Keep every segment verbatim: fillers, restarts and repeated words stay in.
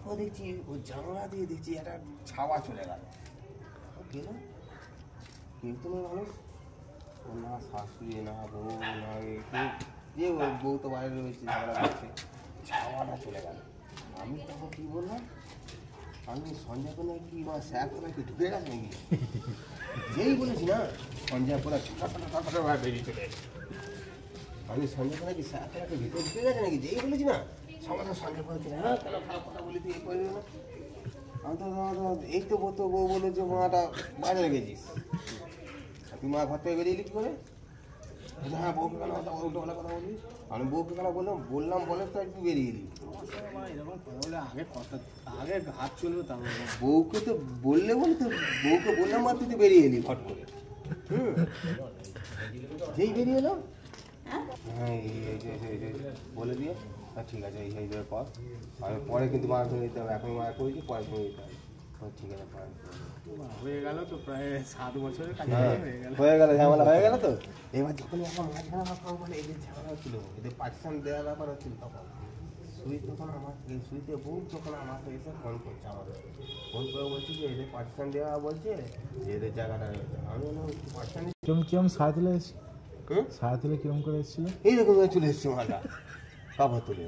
তারপর দেখছি ওই জানলা দিয়ে দেখছি একটা ছাওয়া চলে গেল গেল কেউ তো নেই মানুষ ও না শাশুড়ি না বউ না কেউ যে বউ তো বাইরে রয়েছে ঝামেলা করছে ছাওয়াটা চলে গেল আমি তখন কী বললাম আমি সঞ্জয় করে কি বা স্যার করে কি ঢুকে গেছে নাকি যেই বলেছি না সঞ্জয় করে বেরিয়ে চলে আমি সঞ্জয় করে কি স্যার করে ভিতরে ঢুকে গেছে নাকি যেই বলেছি না সমাজে সঞ্জয় করে চলে হ্যাঁ কেন খারাপ কথা বলি তুই এই করে না আমি তো এই তো বলতো বউ বলে যে মাটা বাজারে গেছিস তুই মা ঘর থেকে বেরিয়ে লিট করে হ্যাঁ বউকে কেন কথা উল্টোপাল্টা কথা বলবি আমি বউকে কেন বললাম বললাম বলে তো একটু বেরিয়ে এলি এরকম কথা বলে আগে কথা আগে হাত চলবে তারপর বউকে তো বললে বলে তো বউকে বললাম আর তুই তো বেরিয়ে এলি ফট করে হুম যেই বেরিয়ে এলাম হ্যাঁ এই বলে দিয়ে ঠিক আছে এই এই পর আমি পরে কিন্তু মার ধরে দিতে হবে এখন মার করেছি পরে ধরে দিতে হবে ঠিক আছে পরে হয়ে গেল তো প্রায় সাত বছরের কাছে হয়ে গেল হয়ে গেল ঝামেলা হয়ে গেল তো এবার যখন আমার মাঝখানে ব্যাপার বলে এই যে ঝামেলা হচ্ছিল এদের পার্টিশন দেওয়ার ব্যাপার হচ্ছিল তখন সুই তখন আমার এই সুইতে বউ যখন আমাকে এসে ফোন করছে আমাদের ফোন করে বলছি যে এদের পার্টিশন দেওয়া বলছে যে এদের জায়গাটা রয়েছে আমি বললাম পার্টিশন কিরম কিরম সারা তুলে এসেছি হুম সারা তুলে কিরম করে এসেছিল এইরকম চলে এসছে মালটা খবর তুলে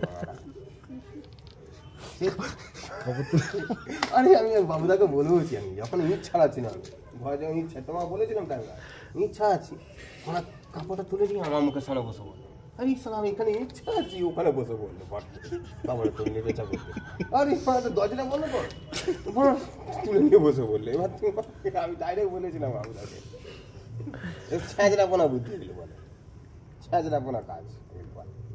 আরে আমি বাবুদাকে বলেওছি আমি যখন ইট ছাড়াচ্ছি না আমি ঘরে যখন ইট তোমার বলেছিলাম তাই না ইট ছাড়াচ্ছি ওরা কাপড়টা তুলে দিয়ে আমার মুখের সামনে বসে বললো আরে ইসাল আমি এখানে ইট ছাড়াচ্ছি ওখানে বসে বললো কাপড়টা তুলে নিয়ে বেচা করতে আরে তো দরজাটা বন্ধ কর তুলে নিয়ে বসে বললো এবার আমি ডাইরেক্ট বলেছিলাম বাবুদাকে ছ্যাঁচড়াপোনা বুদ্ধি দিল বলে ছ্যাঁচড়াপোনা কাজ